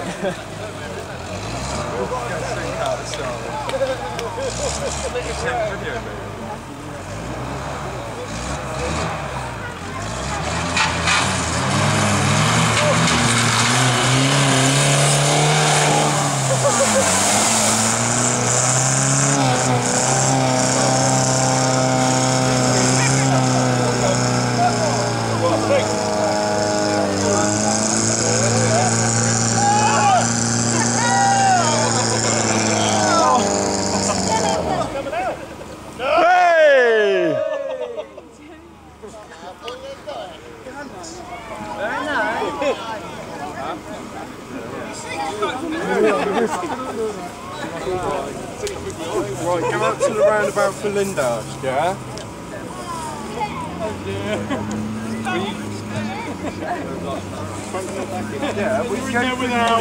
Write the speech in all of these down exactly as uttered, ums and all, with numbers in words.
Right, come up to the roundabout for Lyndhurst, yeah? Yeah, we can go without.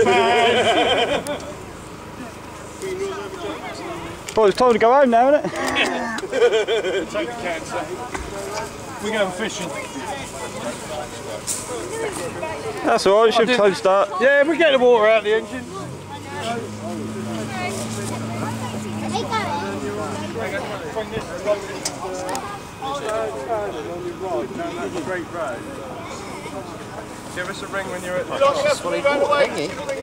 Well, it's time to go home now, isn't it? Take the cancer. We're going fishing. That's alright, should time start. Yeah, we get the water out of the engine. Give us a ring when you're at the